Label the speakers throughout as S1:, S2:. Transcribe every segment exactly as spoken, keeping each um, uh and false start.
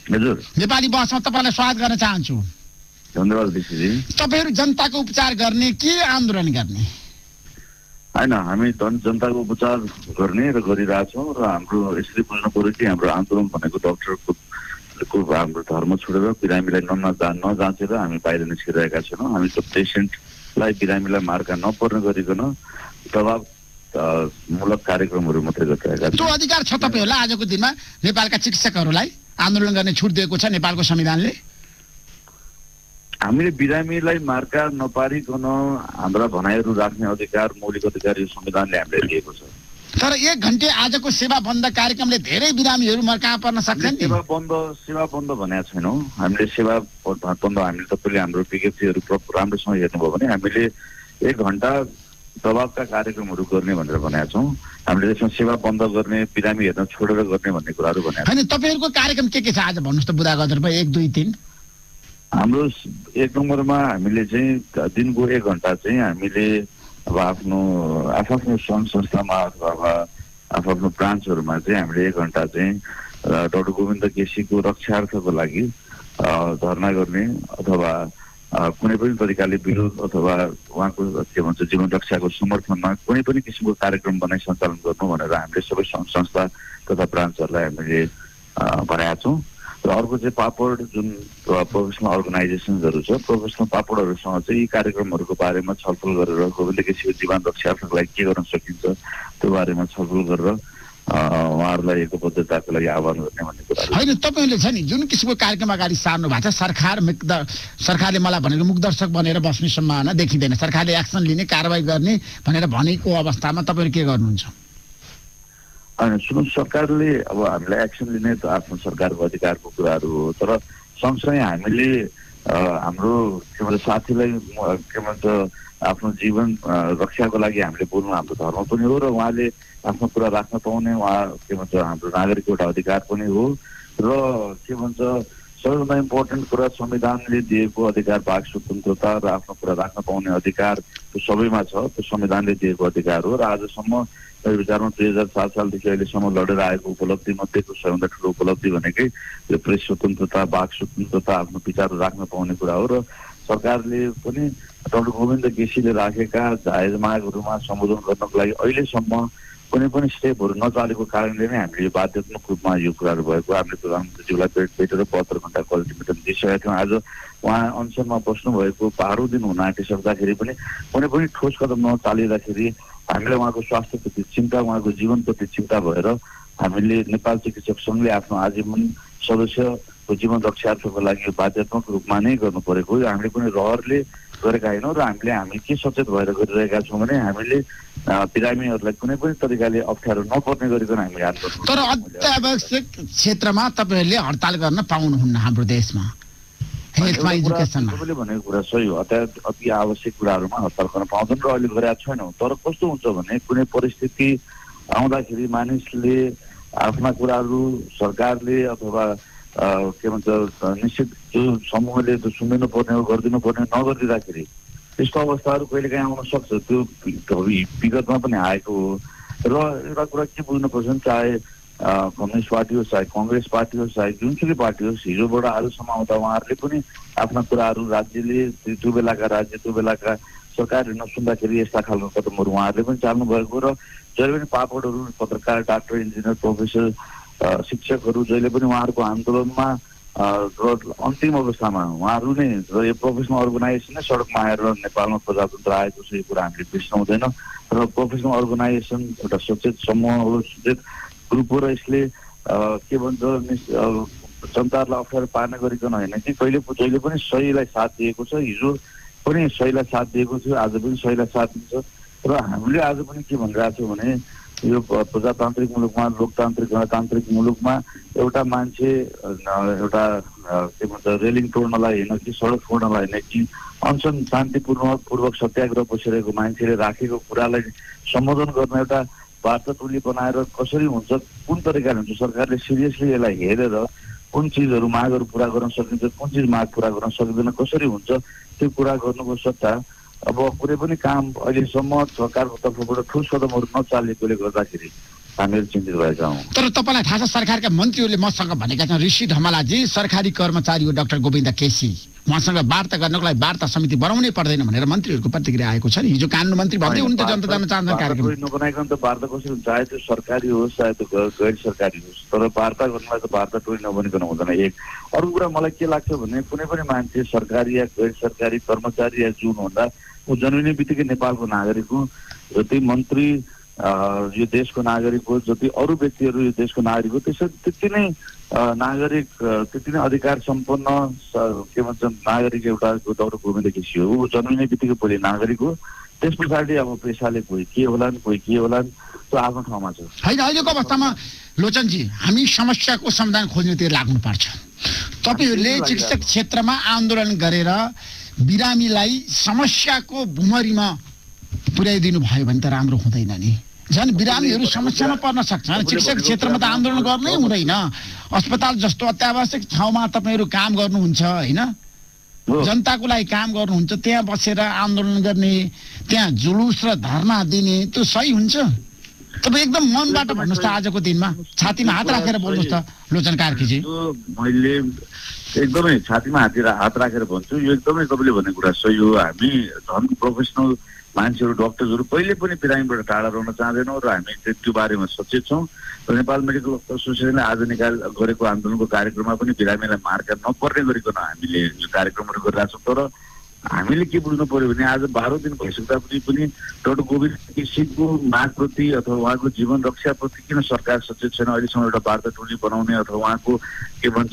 S1: हजुर
S2: नेपाली बहसमा तपाईलाई स्वागत गर्न चाहन्छु।
S1: धन्यवाद विशेषजी।
S2: तपाईहरु जनताको उपचार गर्ने के आन्दोलन गर्ने?
S1: हैन, हामी जनताको उपचार गर्ने र गरिरहेछौँ र हाम्रो यसरी बुझ्नु पर्यो कि हाम्रो आन्दोलन भनेको डाक्टरको को हाम्रो धर्म छोडेर बिरामीलाई नजा नजाँचेर हामी बाहिर निस्किरहेका छैनौँ। हामी त पेसेन्टलाई बिरामीलाई मार्का नपर्ने गरिकन दबाब मूलक कार्यक्रमहरू मात्रै गरिरहेका छौँ।
S2: त्यो अधिकार छ तपाईहरुलाई आजको दिनमा नेपालका चिकित्सकहरूलाई आन्दोलन गर्ने छुट दिएको छ नेपालको संविधानले?
S1: हामीले बिरामीलाई मार्का नपारिकन हाम्रा भनाइहरू राख्ने अधिकार, मौलिक अधिकार यो संविधानले हामीले दिएको छ।
S2: तर एक घण्टे आजको सेवा बन्द कार्यक्रमले धेरै बिरामीहरू मर्का पर्न सक्छन् नि।
S1: सेवा बन्द सेवा बन्द भनेका छैनौँ हामीले। सेवा बन्द हामीले तपाईँले हाम्रो विज्ञप्तिहरू राम्रोसँग हेर्नुभयो भने हामीले एक घण्टा दबावका कार्यक्रमहरू गर्ने भनेर भनेका छौँ। हामीले त्यसमा सेवा बन्द गर्ने, बिरामी हेर्न छोडेर गर्ने भन्ने कुराहरू भनेका छौँ।
S2: हैन, तपाईहरुको कार्यक्रम के के छ आज भन्नुस् त बुदा गदरपा एक दुई तीन?
S1: हाम्रो एक नम्बरमा हामीले चाहिँ दिनको एक घण्टा चाहिँ हामीले अब आफ्नो आफ्नो सङ्घ संस्थामा अथवा आफ्नो ब्रान्चहरूमा चाहिँ हामीले एक घण्टा चाहिँ डाक्टर गोविन्द केसीको रक्षार्थको लागि धरना गर्ने अथवा कुनै पनि तरिकाले विरोध अथवा उहाँको के भन्छ जीवन रक्षाको समर्थनमा कुनै पनि किसिमको कार्यक्रम बनाइ सञ्चालन गर्नु भनेर हामीले सबै सङ्घ संस्था तथा ब्रान्चहरूलाई हामीले भनेका छौँ। र अर्को चाहिँ पापड जुन प्रोफेसनल अर्गनाइजेसन्सहरू छ, प्रोफेसनल पापडहरूसँग चाहिँ यी कार्यक्रमहरूको बारेमा छलफल गरेर गोविन्द केसीको जीवन रक्षार्थको लागि के गर्न सकिन्छ त्यो बारेमा छलफल गरेर उहाँहरूलाई एकबद्धताको लागि आह्वान गर्ने भन्ने कुरा
S2: होइन। तपाईँले छ नि जुन किसिमको कार्यक्रम अगाडि सार्नु भएको छ, सरकार सरकारले मलाई भनेको मुखदर्शक बनेर बस्ने सम्भावना देखिँदैन, सरकारले एक्सन लिने कारवाही गर्ने भनेर भनेको अवस्थामा तपाईँहरू के गर्नुहुन्छ?
S1: होइन सुन्नु, सरकारले अब हामीलाई एक्सन लिने त आफ्नो सरकारको अधिकारको कुराहरू हो, तर सँगसँगै हामीले हाम्रो के भन्छ साथीलाई के भन्छ आफ्नो जीवन रक्षाको लागि हामीले बोल्नु हाम्रो धर्म पनि हो र उहाँले आफ्नो कुरा राख्न पाउने उहाँ के भन्छ हाम्रो नागरिकको एउटा अधिकार पनि हो। र के भन्छ सबैभन्दा इम्पोर्टेन्ट कुरा संविधानले दिएको अधिकार, वाक स्वतन्त्रता र आफ्नो कुरा राख्न पाउने अधिकार त्यो सबैमा छ, त्यो संविधानले दिएको अधिकार हो। र आजसम्म मेरो विचारमा दुई हजार सात सालदेखि अहिलेसम्म लडेर आएको उपलब्धि मध्येको सबैभन्दा ठुलो उपलब्धि भनेकै यो प्रेस स्वतन्त्रता, वाक स्वतन्त्रता, आफ्नो विचार राख्न पाउने कुरा हो। र सरकारले पनि डाक्टर गोविन्द केसीले राखेका जायज मागहरूमा सम्बोधन गर्नको लागि अहिलेसम्म कुनै पनि स्टेपहरू नचालेको कारणले नै हामीले यो बाध्यात्मक रूपमा यो कुराहरू भएको हामीले प्रधानमन्त्रीज्यूलाई भेट भेटेर बहत्तर घन्टाको अल्टिमेटम दिइसकेका थियौँ। आज उहाँ अनसनमा बस्नुभएको बाह्रौँ दिन हुन आँटिसक्दाखेरि पनि कुनै पनि ठोस कदम नचालिँदाखेरि हामीलाई उहाँको स्वास्थ्यप्रति चिन्ता, उहाँको जीवनप्रति चिन्ता भएर हामीले नेपाल चिकित्सक सङ्घले आफ्नो आजीवन सदस्यको जीवन रक्षार्थको लागि बाध्यात्मक रूपमा नै गर्नु परेको हो। हामीले कुनै रहरले गरेका होइनौँ र हामीले हामी के सचेत भएर गरिरहेका छौँ भने हामीले बिरामीहरूलाई कुनै पनि तरिकाले अप्ठ्यारो नपर्ने गरिकन हामीले आन्दोलन।
S2: तर अत्यावश्यक क्षेत्रमा तपाईँहरूले हडताल गर्न पाउनुहुन्न हाम्रो देशमा, हेल्थमा, एजुकेसनमा।
S1: तपाईँले भनेको कुरा सही हो, अत्या अति आवश्यक कुराहरूमा हडताल गर्न पाउँदैन र अहिले गरेका छैनौँ। तर कस्तो हुन्छ भने कुनै परिस्थिति आउँदाखेरि मानिसले आफ्ना कुराहरू सरकारले अथवा के भन्छ निश्चित जो समूहले त्यो सुनिदिनु पर्ने हो, गरिदिनु पर्ने नगरिदिँदाखेरि त्यस्तो अवस्थाहरू कहिलेकाहीँ आउन सक्छ। त्यो विगतमा पनि आएको हो। र एउटा कुरा के बुझ्नुपर्छ भने चाहे कम्युनिस्ट पार्टी होस्, चाहे कङ्ग्रेस पार्टी होस्, चाहे जुनसुकै पार्टी होस्, हिजोबाट आजसम्म आउँदा उहाँहरूले पनि आफ्ना कुराहरू राज्यले त्यो बेलाका राज्य त्यो बेलाका सरकारले नसुन्दाखेरि यस्ता खालको कदमहरू उहाँहरूले पनि चाल्नु भएको र जहिले पनि पापडहरू पत्रकार, डाक्टर, इन्जिनियर, प्रोफेसर, शिक्षकहरू जहिले पनि उहाँहरूको आन्दोलनमा र अन्तिम अवस्थामा उहाँहरू नै र यो प्रोफेसनल अर्गनाइजेसन नै सडकमा आएर नेपालमा प्रजातन्त्र आएको छ, यो कुरा हामीले बिर्सनु हुँदैन। र प्रोफेसनल अर्गनाइजेसन एउटा सचेत समूह हो, सचेत ग्रुप हो र यसले के भन्छ जनताहरूलाई अप्ठ्यारो पार्ने गरिकन होइन कि कहिले जहिले पनि सहीलाई साथ दिएको छ। हिजो पनि सहीलाई साथ दिएको थियो, आज पनि सहीलाई साथ दिन्छ। र हामीले आज पनि के भनिरहेको छौँ भने यो प्रजातान्त्रिक मुलुकमा, लोकतान्त्रिक गणतान्त्रिक मुलुकमा एउटा मान्छे एउटा के भन्छ रेलिङ तोड्नलाई होइन कि सडक छोड्नलाई होइन कि अनसन शान्तिपूर्ण पूर्वक सत्याग्रह बसिरहेको मान्छेले राखेको कुरालाई सम्बोधन गर्न एउटा वार्ता टोली बनाएर कसरी हुन्छ, कुन तरिकाले हुन्छ, सरकारले सिरियसली यसलाई हेरेर कुन चिजहरू मागहरू पुरा गर्न सकिन्छ, कुन चिज माग पुरा गर्न सकिँदैन, कसरी हुन्छ त्यो कुरा गर्नुको सट्टा अब कुनै पनि काम अहिलेसम्म सरकारको तर्फबाट ठोस कदमहरू नचालेकोले गर्दाखेरि हामीहरू चिन्तित भएका हौँ।
S2: तर तपाईँलाई थाहा छ सरकारका मन्त्रीहरूले मसँग भनेका छन्, ऋषि धमलाजी सरकारी कर्मचारी हो डाक्टर गोविन्द केसी, उहाँसँग वार्ता गर्नको लागि वार्ता समिति बनाउनै पर्दैन भनेर मन्त्रीहरूको प्रतिक्रिया आएको छ नि। हिजो कानुन मन्त्री भन्दै हुनुहुन्थ्यो जनता जान्न चाहन्छ कार्यक्रम
S1: नबनाइकन त वार्ता कसरी हुन्छ, चाहे त्यो सरकारी होस् चाहे त्यो गैर सरकारी होस्, तर वार्ता गर्नलाई त वार्ता टोली नबनिकन हुँदैन। एक अरू कुरा मलाई के लाग्छ भने कुनै पनि मान्छे सरकारी या गैर सरकारी कर्मचारी या जुन हुँदा ऊ जन्मिने बित्तिकै नेपालको नागरिक हो। जति मन्त्री यो देशको नागरिक हो, जति अरू व्यक्तिहरू यो देशको नागरिक हो, त्यसरी त्यति नै नागरिक त्यति नै अधिकार सम्पन्न के भन्छ नागरिक एउटा डाक्टर गोविन्द केसी हो। ऊ जन्मिने बित्तिकै पहिले नागरिक हो। त्यस पछाडि अब पेसाले कोही के होलान् कोही के होलान् त्यो आफ्नो ठाउँमा छ।
S2: होइन अहिलेको अवस्थामा लोचनजी हामी समस्याको समाधान खोज्नेतिर लाग्नुपर्छ। तपाईँहरूले चिकित्सक क्षेत्रमा आन्दोलन गरेर बिरामीलाई समस्याको भुमरीमा पुर्याइदिनु भयो भने त राम्रो हुँदैन नि। झन् बिरामीहरू समस्यामा पर्न सक्छन्। चिकित्सक क्षेत्रमा त आन्दोलन गर्नै हुँदैन। अस्पताल जस्तो अत्यावश्यक ठाउँमा तपाईँहरू काम गर्नुहुन्छ होइन, जनताको लागि काम गर्नुहुन्छ, त्यहाँ बसेर आन्दोलन गर्ने, त्यहाँ जुलुस र धर्ना दिने त्यो सही हुन्छ? तपाईँ एकदम मनबाट भन्नुहोस् त आजको दिनमा, छातीमा हात राखेर बोल्नुहोस् त लोचन कार्कीजी।
S1: मैले एकदमै छातीमा हात हात राखेर भन्छु, यो एकदमै तपाईँले भनेको कुरा सही हो। हामी झन् प्रोफेसनल मान्छेहरू डक्टर्सहरू पहिले पनि बिरामीबाट टाढा रहन चाहँदैनौँ र हामी त्यो बारेमा सचेत छौँ। र नेपाल मेडिकल एसोसिएसनले आज निकाल गरेको आन्दोलनको कार्यक्रममा पनि बिरामीलाई मार्का नपर्ने गरिकन हामीले यो कार्यक्रमहरू गरिरहेको छौँ। तर हामीले के बुझ्नु पर्यो भने आज बाह्र दिन भइसक्दा पनि डाक्टर गोविन्द केसीको मागप्रति अथवा उहाँको जीवन रक्षाप्रति किन सरकार सचेत छैन? अहिलेसम्म एउटा वार्ता टोली बनाउने अथवा उहाँको के भन्छ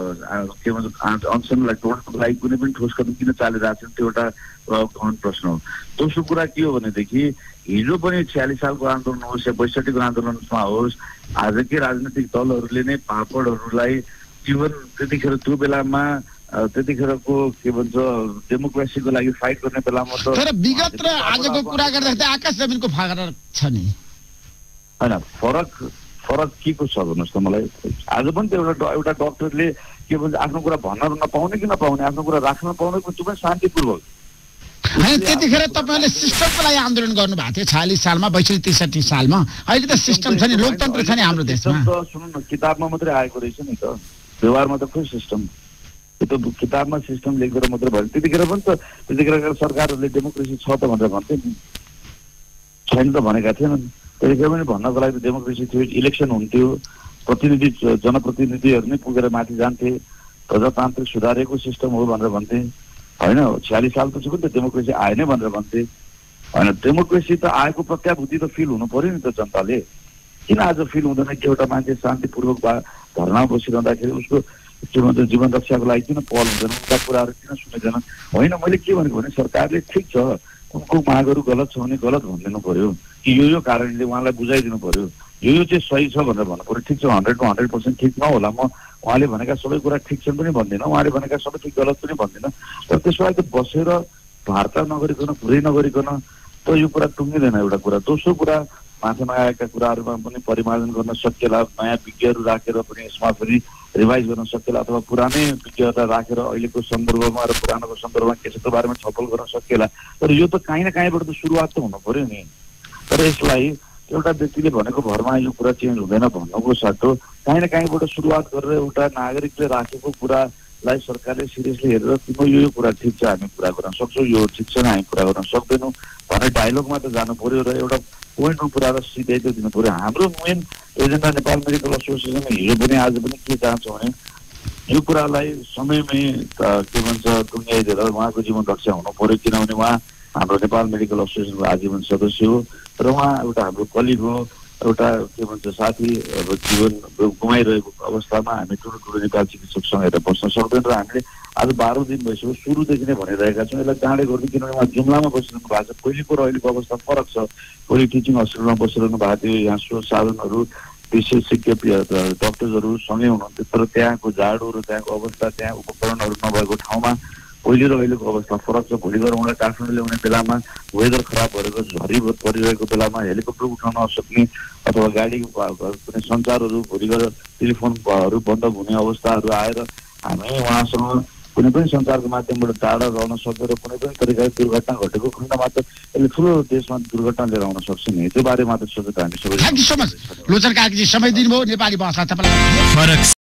S1: के भन्छ अनसनलाई तोड्नको लागि कुनै पनि ठोस कदम किन चालिरहेको छ, त्यो एउटा गहन प्रश्न हो। दोस्रो कुरा के हो भनेदेखि हिजो पनि छ्यालिस सालको आन्दोलन होस् या बैसठीको आन्दोलनमा होस्, आजकै राजनैतिक दलहरूले नै पापडहरूलाई जीवन त्यतिखेर त्यो बेलामा त्यतिखेरको के भन्छ डेमोक्रेसीको लागि फाइट गर्ने बेलामा त
S2: तर विगत र आजको कुरा गर्दा आकाश जमिनको फरक छ नि।
S1: होइन फरक फरक के को छ भन्नुहोस् त मलाई। आज पनि त एउटा एउटा डक्टरले के भन्छ आफ्नो कुरा भन्न नपाउने कि नपाउने, आफ्नो कुरा राख्न पाउने त्यो पनि शान्तिपूर्वक।
S2: होइन त्यतिखेर तपाईँहरूले सिस्टमको लागि आन्दोलन गर्नुभएको थियो छयालिस सालमा, बैसठी त्रिसठी सालमा। अहिले त सिस्टम छ नि, लोकतन्त्र छ नि हाम्रो देशमा।
S1: सुन्नु न, किताबमा मात्रै आएको रहेछ नि त, व्यवहारमा त खोइ सिस्टम। त्यो त किताबमा सिस्टम लेखेर मात्रै भयो। त्यतिखेर पनि त त्यतिखेर सरकारहरूले डेमोक्रेसी छ त भनेर भन्थे नि, छैन त भनेका थिएनन्। त्यतिखेर पनि भन्नको लागि त डेमोक्रेसी थियो, इलेक्सन हुन्थ्यो, प्रतिनिधि जनप्रतिनिधिहरू नै पुगेर माथि जान्थे, प्रजातान्त्रिक सुधारेको सिस्टम हो भनेर भन्थे होइन। छयालिस सालपछि पनि त डेमोक्रेसी आए नै भनेर भन्थे होइन। डेमोक्रेसी त आएको प्रत्याभूति त फिल हुनु पर्यो नि त जनताले। किन आज फिल हुँदैन कि एउटा मान्छे शान्तिपूर्वक धर्नामा बसिरहँदाखेरि उसको के भन्छ जीवन रक्षाको लागि किन पहल हुँदैन, उनका कुराहरू किन सुनिँदैन? होइन मैले के भनेको भने सरकारले ठिक छ उनको मागहरू गलत छ भने गलत भनिदिनु पर्यो कि यो यो कारणले उहाँलाई बुझाइदिनु पर्यो, यो यो चाहिँ सही छ भनेर भन्नु पर्यो। ठिक छ हन्ड्रेडमा हन्ड्रेड पर्सेन्ट ठिक नहोला, म उहाँले भनेका सबै कुरा ठिक छन् पनि भन्दिनँ, उहाँले भनेका सबै ठिक गलत पनि भन्दिनँ। तर त्यसको लागि त बसेर वार्ता नगरिकन पुरै नगरिकन त यो कुरा टुङ्गिँदैन एउटा कुरा। दोस्रो कुरा माथामा आएका कुराहरूमा पनि परिमार्जन गर्न सकिएला, नयाँ विज्ञहरू राखेर पनि यसमा पनि रिभाइज गर्न सकिएला अथवा पुरानै विज्ञता राखेर अहिलेको सन्दर्भमा र पुरानोको सन्दर्भमा के छ त्यो बारेमा छलफल गर्न सकिएला। तर यो त काहीँ न काहीँबाट त सुरुवात त हुनु पर्यो नि। तर यसलाई एउटा व्यक्तिले भनेको भरमा यो कुरा चेन्ज हुँदैन भन्नुको साटो काहीँ न काहीँबाट सुरुवात गरेर एउटा नागरिकले राखेको कुरालाई सरकारले सिरियसली हेरेर तिम्रो यो यो कुरा ठिक छ हामी पुरा गर्न सक्छौँ, यो ठिक छैन हामी पुरा गर्न सक्दैनौँ भने डायलगमा त जानु पर्यो र एउटा पोइन्टमा पुऱ्याएर सिधै त दिनु पर्यो। हाम्रो मेन एजेन्डा नेपाल मेडिकल एसोसिएसनले हिजो पनि आज पनि के चाहन्छ भने यो कुरालाई समयमै के भन्छ टुङ्ग्याइदिएर उहाँको जीवन रक्षा हुनु पर्यो, किनभने उहाँ हाम्रो नेपाल मेडिकल एसोसिएसनको आजीवन सदस्य हो र उहाँ एउटा हाम्रो कलिग हो, एउटा के भन्छ साथी अब जीवन गुमाइरहेको अवस्थामा हामी ठुलो ठुलो नेपाल चिकित्सकसँग हेरेर बस्न सक्दैन र हामीले आज बाह्र दिन भइसक्यो सुरुदेखि नै भनिरहेका छौँ यसलाई चाँडै गर्दै, किनभने उहाँ जुम्लामा बसिरहनु भएको छ। पहिलेको र अहिलेको अवस्था फरक छ। पहिले टिचिङ हस्पिटलमा बसिरहनु भएको थियो, यहाँ स्रोत साधनहरू विशेषज्ञ डक्टर्सहरू सँगै हुनुहुन्थ्यो, तर त्यहाँको जाडो र त्यहाँको अवस्था त्यहाँ उपकरणहरू नभएको ठाउँमा पहिले र अहिलेको अवस्था फरक छ। भोलि गएर उहाँलाई काठमाडौँ ल्याउने बेलामा वेदर खराब भएको झरी परिरहेको बेलामा हेलिकप्टर उठाउन नसक्ने अथवा गाडी कुनै सञ्चारहरू भोलि गएर टेलिफोनहरू बन्द हुने अवस्थाहरू आएर हामी उहाँसँग कुनै पनि सञ्चारको माध्यमबाट टाढा रहन सक्यो र कुनै पनि तरिकाले दुर्घटना घटेको खण्डमा त यसले ठुलो देशमा दुर्घटना लिएर आउन सक्छ नि। त्यो बारेमा त सोचेर हामी सबै
S2: thank you so much Lochan कार्कीजी समय दिनुभयो। नेपाली भाषा तपाईँलाई